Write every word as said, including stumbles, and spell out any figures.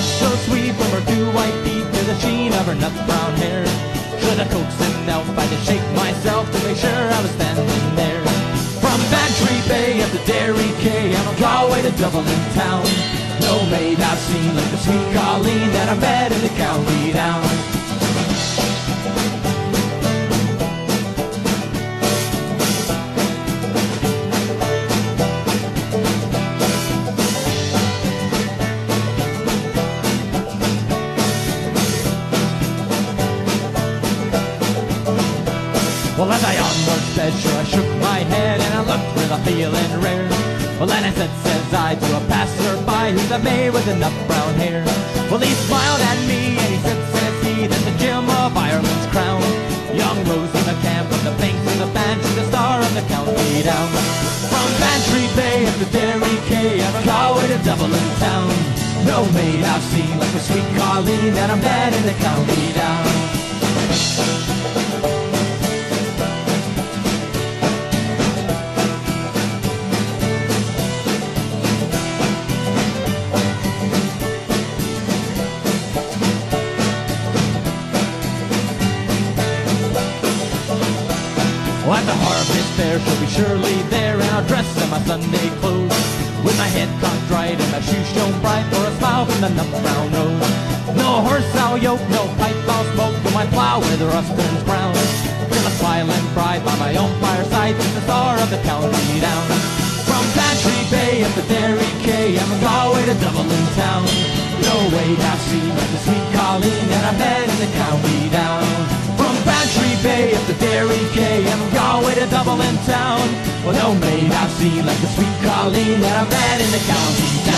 looked so sweet from her two white teeth to the sheen of her nut brown hair. Should have coaxed him out by to shake myself to make sure I was standing there. From Bantry Bay up to Derry Quay and on Galway to Dublin town, no maid I've seen like the sweet Colleen that I met in the county down. Well, as I onwards sped, sure I shook my head and I looked with a feeling rare. Well, then I said, says I, to a passer-by who's a maid with enough brown hair. Well, he smiled at me and he said, says he, that the gem of Ireland's crown, young Rosie McCann from the banks of the Banff, she's the star of the county down. From Bantry Bay up to Derry Quay and from Galway to Dublin town, no maid I've seen like the sweet Colleen that I met in the county down. Oh, at the harvest fair she'll be surely there, and I'll dress in my Sunday clothes, with my head cocked right and my shoes shone bright, for a smile from the nut brown nose. No horse I'll yoke, no pipe I'll smoke, till my plough with the rustern's brown, till a smiling bride by my own fireside is the star of the county down. From Bantry Bay up to Derry Quay and from Galway to Dublin town, no way I've seen like the sweet Colleen that I met in the county down. From Bantry Bay up to Derry Quay and from Galway to Dublin town, well, no maid I've seen like the sweet Colleen that I met in the county down.